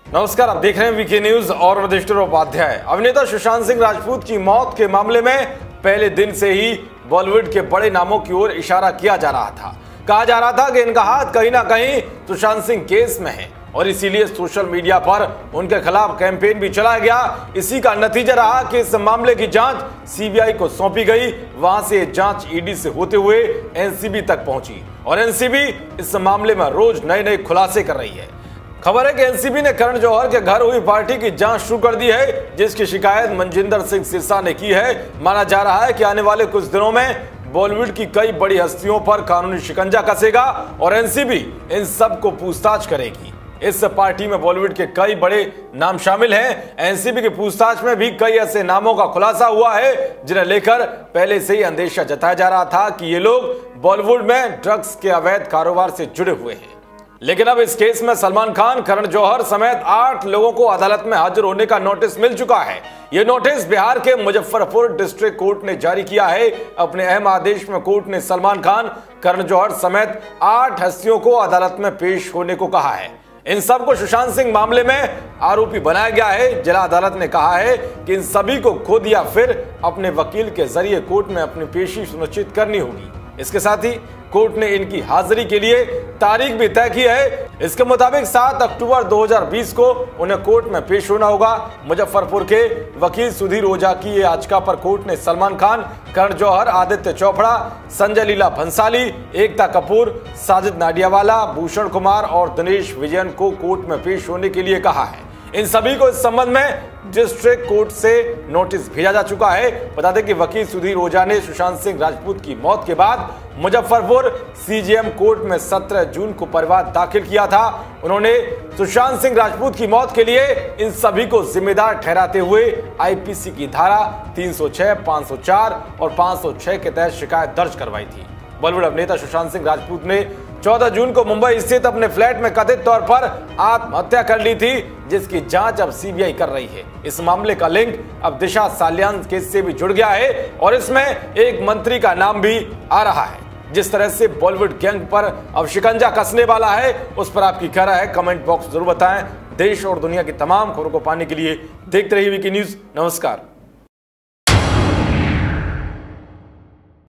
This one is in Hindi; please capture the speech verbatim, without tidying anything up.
नमस्कार, आप देख रहे हैं वीके न्यूज और वरिष्ठ उपाध्याय। अभिनेता सुशांत सिंह राजपूत की मौत के मामले में पहले दिन से ही बॉलीवुड के बड़े नामों की ओर इशारा किया जा रहा था। कहा जा रहा था कि इनका हाथ कहीं ना कहीं सुशांत सिंह केस में है और इसीलिए सोशल मीडिया पर उनके खिलाफ कैंपेन भी चलाया गया। इसी का नतीजा रहा कि इस मामले की जांच सीबीआई को सौंपी गई। वहां से जांच ईडी से होते हुए एनसीबी तक पहुंची और एनसीबी इस मामले में रोज नए नए खुलासे कर रही है। खबर है कि एनसीबी ने करण जौहर के घर हुई पार्टी की जांच शुरू कर दी है, जिसकी शिकायत मनजिंदर सिंह सिरसा ने की है। माना जा रहा है कि आने वाले कुछ दिनों में बॉलीवुड की कई बड़ी हस्तियों पर कानूनी शिकंजा कसेगा और एनसीबी इन सब को पूछताछ करेगी। इस पार्टी में बॉलीवुड के कई बड़े नाम शामिल हैं। एनसीबी की पूछताछ में भी कई ऐसे नामों का खुलासा हुआ है जिन्हें लेकर पहले से ही अंदेशा जताया जा रहा था कि ये लोग बॉलीवुड में ड्रग्स के अवैध कारोबार से जुड़े हुए हैं। लेकिन अब इस केस में सलमान खान, करण जौहर समेत आठ लोगों को अदालत में हाजिर होने का नोटिस मिल चुका है। यह नोटिस बिहार के मुजफ्फरपुर डिस्ट्रिक्ट कोर्ट ने जारी किया है। अपने अहम आदेश में कोर्ट ने सलमान खान, करण जौहर समेत आठ हस्तियों को अदालत में पेश होने को कहा है। इन सबको सुशांत सिंह मामले में आरोपी बनाया गया है। जिला अदालत ने कहा है कि इन सभी को खुद या फिर अपने वकील के जरिए कोर्ट में अपनी पेशी सुनिश्चित करनी होगी। इसके साथ ही कोर्ट ने इनकी हाजिरी के लिए तारीख भी तय की है। इसके मुताबिक सात अक्टूबर दो हज़ार बीस को उन्हें कोर्ट में पेश होना होगा। मुजफ्फरपुर के वकील सुधीर ओझा की याचिका पर कोर्ट ने सलमान खान, करण जौहर, आदित्य चोपड़ा, संजय लीला भंसाली, एकता कपूर, साजिद नाडियावाला, भूषण कुमार और दिनेश विजयन को कोर्ट में पेश होने के लिए कहा है। इन सभी को इस संबंध में डिस्ट्रिक्ट कोर्ट से नोटिस भेजा जा चुका है। बता दें कि वकील सुधीर ओझा ने सुशांत सिंह राजपूत की मौत के बाद मुजफ्फरपुर सीजेएम कोर्ट में सत्रह जून को परिवाद दाखिल किया था। उन्होंने सुशांत सिंह राजपूत की मौत के लिए इन सभी को जिम्मेदार ठहराते हुए आईपीसी की धारा तीन सौ छह, पाँच सौ चार और पाँच सौ छह के तहत शिकायत दर्ज करवाई थी। बॉलीवुड अभिनेता सुशांत सिंह राजपूत ने चौदह जून को मुंबई स्थित अपने फ्लैट में कथित तौर पर आत्महत्या कर ली थी, जिसकी जांच अब सीबीआई कर रही है। इस मामले का लिंक अब दिशा सालियान केस से भी जुड़ गया है और इसमें एक मंत्री का नाम भी आ रहा है। जिस तरह से बॉलीवुड गैंग पर अब शिकंजा कसने वाला है, उस पर आपकी क्या राय है कमेंट बॉक्स जरूर बताएं। देश और दुनिया की तमाम खबरों को पाने के लिए देखते रहिए वीके न्यूज। नमस्कार।